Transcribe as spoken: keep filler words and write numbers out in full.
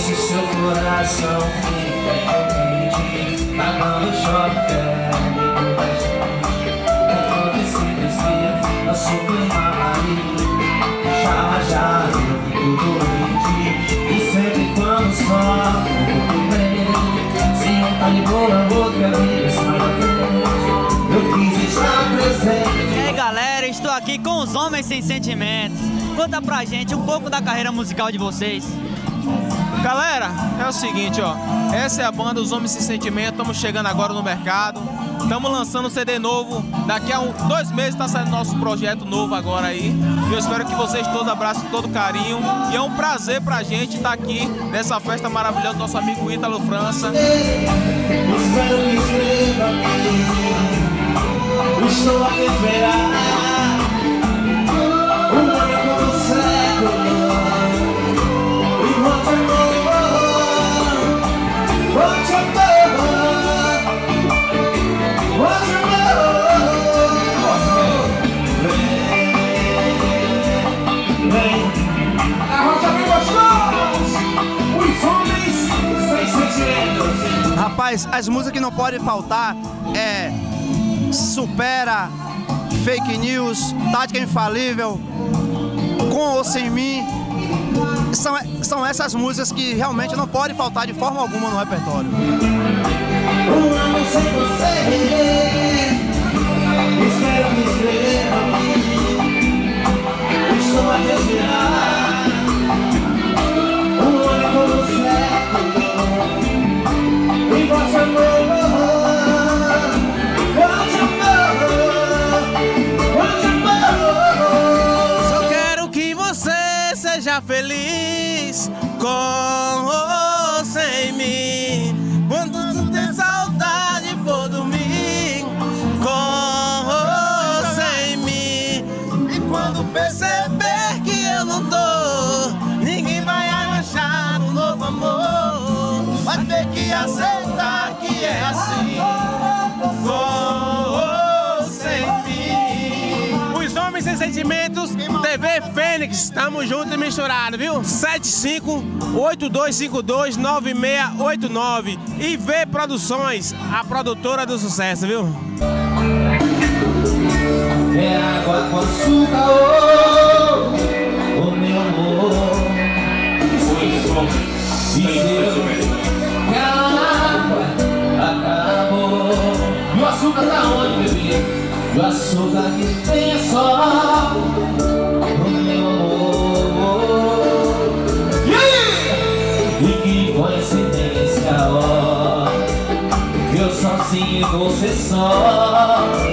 se seu coração fica contente, pagando choque térmico da gente. Enquanto esse desvia, nosso clima aí, já já eu fico doente. E sempre quando só eu bem, se um tá de boa, outra vida está na frente, eu quis estar presente. E aí galera, estou aqui com os Homens Sem Sentimentos. Conta pra gente um pouco da carreira musical de vocês. Galera, é o seguinte, ó, essa é a banda Os Homens Sem Sentimento. Estamos chegando agora no mercado, estamos lançando um C D novo. Daqui a um, dois meses está saindo nosso projeto novo agora aí. E eu espero que vocês todos abracem com todo carinho. E é um prazer pra gente estar aqui nessa festa maravilhosa do nosso amigo Ítalo França. Estou a esperar. Rapaz, as músicas que não podem faltar é Supera, Fake News, Tática Infalível, Com ou Sem Mim. São, são essas músicas que realmente não podem faltar de forma alguma no repertório. Um ano sem você, espero me escrever, estou a respirar. Um ano como século, e vosso amor, vosso amor, vosso amor. Só quero que você seja feliz com ou sem mim. Quando tu tem saudade for dormir com ou sem mim. E quando perceber que eu não tô, ninguém vai achar um novo amor. Vai ter que aceitar que é assim, com ou sem mim. Os Homens Sem Sentimentos, T V Fênix, tamo junto e misturado, viu? sete cinco oito dois cinco dois nove seis oito nove. I V Produções, a produtora do sucesso, viu? É água com açúcar, oh, oh meu amor. E se a água acabou, e o açúcar tá onde, bebê? E o açúcar que tem é só o meu amor. Yeah! E que coincidência, ó, eu sozinho e você só.